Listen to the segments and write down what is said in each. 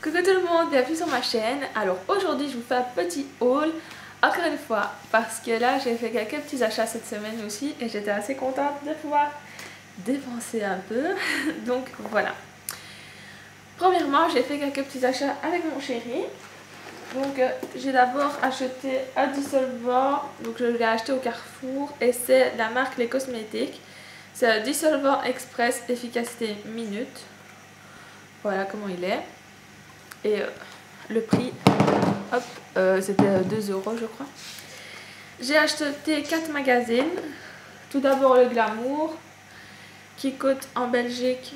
Coucou tout le monde, bienvenue sur ma chaîne. Alors aujourd'hui je vous fais un petit haul, encore une fois, parce que là j'ai fait quelques petits achats cette semaine aussi et j'étais assez contente de pouvoir dépenser un peu. Donc voilà. Premièrement j'ai fait quelques petits achats avec mon chéri. Donc j'ai d'abord acheté un dissolvant, donc je l'ai acheté au Carrefour et c'est la marque Les Cosmétiques. C'est un dissolvant express efficacité minute. Voilà comment il est. Et le prix, hop, c'était 2 € je crois. J'ai acheté 4 magazines. Tout d'abord le Glamour, qui coûte en Belgique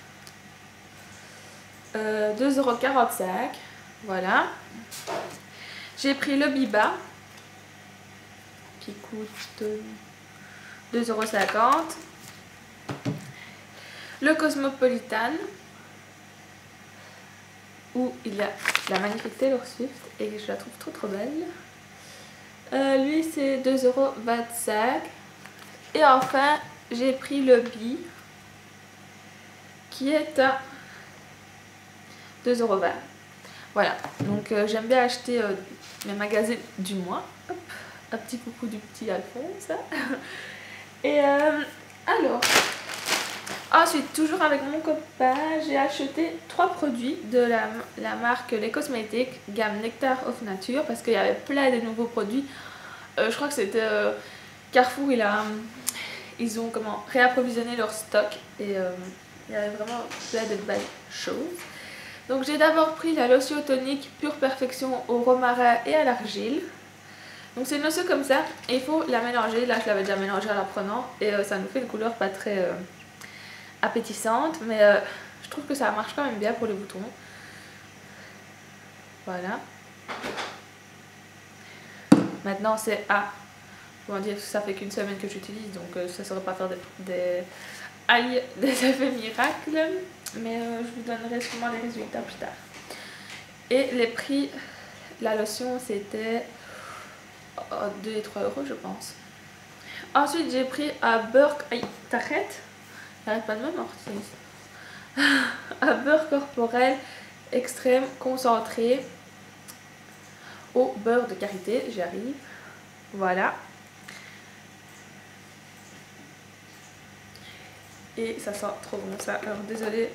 2,45 €. Voilà. J'ai pris le Biba, qui coûte 2,50 €. Le Cosmopolitan, où il y a la magnifique Taylor Swift et je la trouve trop belle. Lui c'est 2,25 €. Et enfin j'ai pris le Bi, qui est à 2,20 €. Voilà, donc j'aime bien acheter mes magazines du mois. Hop, un petit coucou du petit Alphonse. Et alors, ensuite, toujours avec mon copain, j'ai acheté 3 produits de la marque Les Cosmétiques, gamme Nectar of Nature, parce qu'il y avait plein de nouveaux produits. Je crois que c'était Carrefour, ils ont réapprovisionné leur stock et il y avait vraiment plein de belles choses. Donc j'ai d'abord pris la lotion tonique Pure Perfection au romarin et à l'argile. Donc c'est une lotion comme ça et il faut la mélanger. Là je l'avais déjà mélangée en la prenant et ça nous fait une couleur pas très appétissante, mais je trouve que ça marche quand même bien pour les boutons. Voilà. Maintenant c'est comment dire, ça fait qu'une semaine que j'utilise, donc ça ne saurait pas faire des effets miracles, mais je vous donnerai sûrement les résultats plus tard. Et les prix, la lotion c'était 2 et 3 € je pense. Ensuite j'ai pris un beurre, t'arrêtes, j'arrête pas de m'amortir. Un beurre corporel extrême concentré au beurre de karité, j'y arrive. Voilà. Et ça sent trop bon ça. Alors désolée,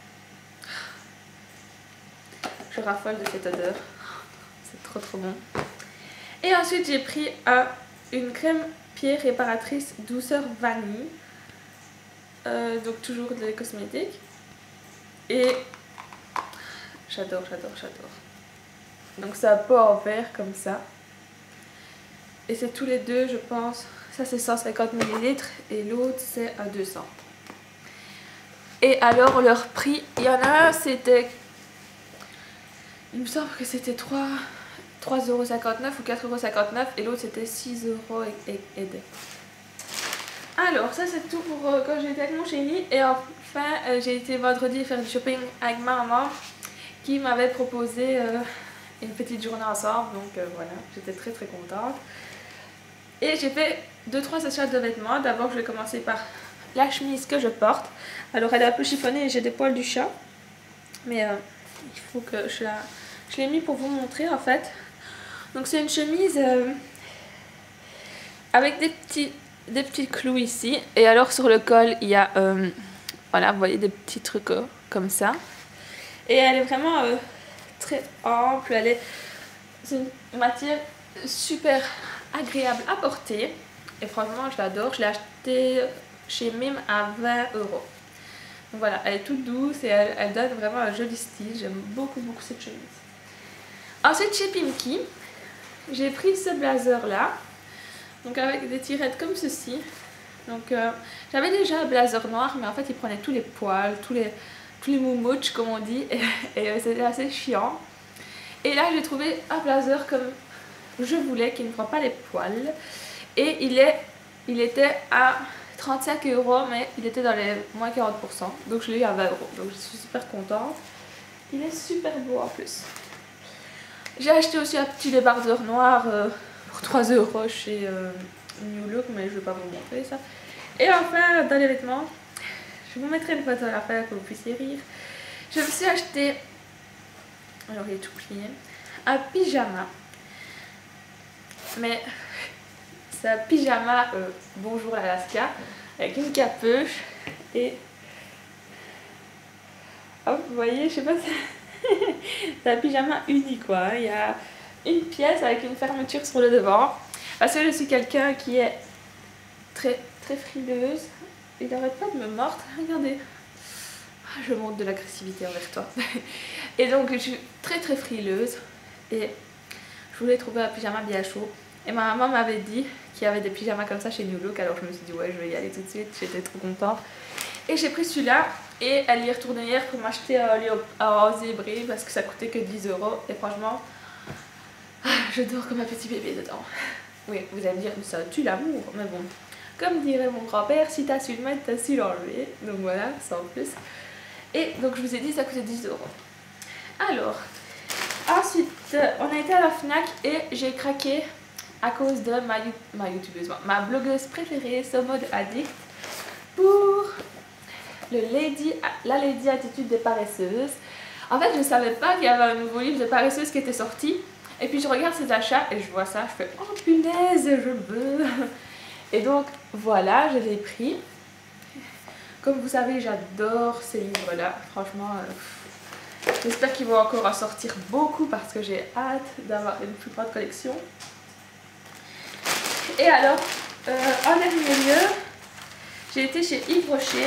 je raffole de cette odeur. C'est trop bon. Et ensuite j'ai pris une crème pied réparatrice douceur vanille. Donc toujours de Les Cosmétiques. Et j'adore. Donc c'est un pot en verre comme ça. Et c'est tous les deux je pense. Ça c'est 150 ml et l'autre c'est à 200. Et alors leur prix, il y en a un c'était, il me semble que c'était 3,59 € ou 4,59 € et l'autre c'était 6 € et des. Alors ça c'est tout pour quand j'étais avec mon chéri. Et enfin j'ai été vendredi faire du shopping avec ma maman qui m'avait proposé une petite journée ensemble. Donc voilà, j'étais très contente. Et j'ai fait 2-3 achats de vêtements. D'abord je vais commencer par la chemise que je porte. Alors elle est un peu chiffonnée et j'ai des poils du chat. Mais il faut que je l'ai mis pour vous montrer en fait. Donc c'est une chemise avec des petits clous ici. Et alors sur le col il y a voilà, vous voyez des petits trucs comme ça. Et elle est vraiment très ample. C'est une matière super agréable à porter. Et franchement je l'adore. Je l'ai acheté chez Mime à 20 €. Donc voilà, elle est toute douce et elle donne vraiment un joli style. J'aime beaucoup cette chemise. Ensuite chez Pimki, j'ai pris ce blazer là. Donc avec des tirettes comme ceci. Donc j'avais déjà un blazer noir, mais en fait il prenait tous les poils, tous les moumouches comme on dit. Et c'était assez chiant. Et là j'ai trouvé un blazer comme je voulais, qui ne prend pas les poils. Et il était à 35 €, mais il était dans les moins 40%. Donc je l'ai eu à 20 €. Donc je suis super contente. Il est super beau en plus. J'ai acheté aussi un petit débardeur noir pour 3 € chez New Look, mais je ne vais pas vous montrer ça. Et enfin, dans les vêtements, je vous mettrai une photo à la fin que vous puissiez rire. Je me suis acheté Alors il est tout plié. Un pyjama. Mais c'est un pyjama Bonjour l'Alaska avec une capuche et hop, vous voyez, je sais pas si c'est un pyjama unique quoi. Il y a une pièce avec une fermeture sur le devant parce que je suis quelqu'un qui est très frileuse. Il n'arrête pas de me mordre, regardez. Je montre de l'agressivité envers toi. Et donc je suis très frileuse et je voulais trouver un pyjama bien chaud. Et ma maman m'avait dit qu'il y avait des pyjamas comme ça chez New Look, alors je me suis dit ouais, je vais y aller tout de suite, j'étais trop contente. Et j'ai pris celui-là et elle y est retournée hier pour m'acheter un zébré parce que ça coûtait que 10 €. Et franchement, je dors comme un petit bébé dedans. Oui, vous allez me dire, ça tue l'amour, mais bon. Comme dirait mon grand-père, si t'as su le mettre, t'as su l'enlever. Donc voilà, sans plus. Et donc je vous ai dit, ça coûtait 10 €. Alors, ensuite, on a été à la Fnac et j'ai craqué à cause de ma youtubeuse, ma blogueuse préférée, Somode Addict, pour la Lady Attitude des paresseuses. En fait, je ne savais pas qu'il y avait un nouveau livre de paresseuses qui était sorti. Et puis je regarde ses achats et je vois ça, je fais oh punaise, je veux. Et donc voilà, je l'ai pris. Comme vous savez, j'adore ces livres-là. Franchement, j'espère qu'ils vont encore en sortir beaucoup parce que j'ai hâte d'avoir une plus grande collection. Et alors, en dernier lieu, j'ai été chez Yves Rocher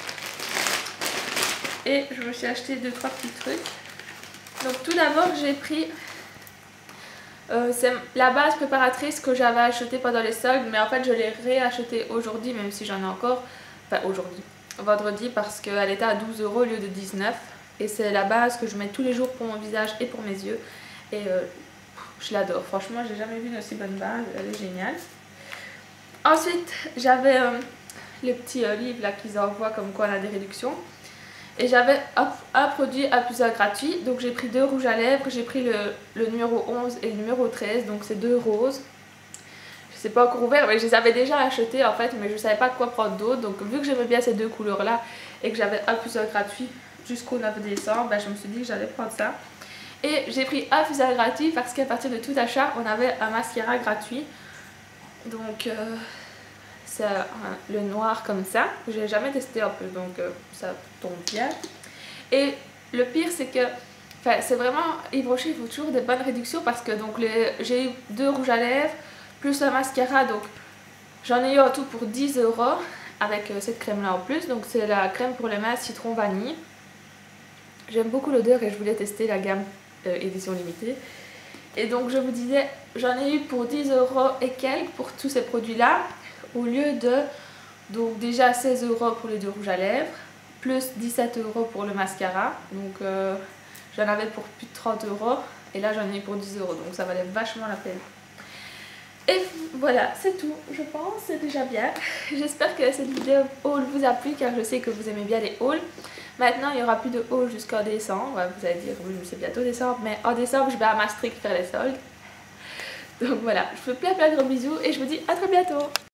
et je me suis acheté 2-3 petits trucs. Donc tout d'abord, j'ai pris c'est la base préparatrice que j'avais achetée pendant les soldes, mais en fait je l'ai réachetée aujourd'hui, même si j'en ai encore, enfin aujourd'hui, vendredi, parce qu'elle était à 12 € au lieu de 19 €. Et c'est la base que je mets tous les jours pour mon visage et pour mes yeux. Et je l'adore, franchement, j'ai jamais vu une aussi bonne base, elle est géniale. Ensuite, j'avais le petit livre là qu'ils envoient comme quoi on a des réductions. Et j'avais un produit à plusieurs gratuit, donc j'ai pris 2 rouges à lèvres, j'ai pris le numéro 11 et le numéro 13, donc c'est 2 roses. Je sais pas encore ouvert, mais je les avais déjà achetés en fait, mais je savais pas quoi prendre d'autre. Donc vu que j'aimais bien ces deux couleurs là et que j'avais un plusieurs gratuit jusqu'au 9 décembre, ben, je me suis dit que j'allais prendre ça. Et j'ai pris un fusain gratuit parce qu'à partir de tout achat, on avait un mascara gratuit. Donc c'est le noir comme ça. Je l'ai jamais testé un peu, donc ça tombe bien. Et le pire, c'est que c'est vraiment Yves Rocher, il faut toujours des bonnes réductions parce que donc j'ai eu 2 rouges à lèvres plus un mascara. Donc j'en ai eu en tout pour 10 € avec cette crème là en plus. Donc c'est la crème pour les mains citron vanille. J'aime beaucoup l'odeur et je voulais tester la gamme édition limitée. Et donc je vous disais, j'en ai eu pour 10 € et quelques pour tous ces produits là, au lieu de donc déjà 16 € pour les 2 rouges à lèvres, plus 17 € pour le mascara. Donc j'en avais pour plus de 30 € et là j'en ai eu pour 10 €, donc ça valait vachement la peine. Et voilà, c'est tout, je pense, c'est déjà bien. J'espère que cette vidéo haul vous a plu car je sais que vous aimez bien les hauls. Maintenant, il n'y aura plus de haul jusqu'en décembre. Vous allez dire, oui, c'est bientôt décembre, mais en décembre, je vais à Maastricht faire les soldes. Donc voilà, je vous fais plein de gros bisous et je vous dis à très bientôt.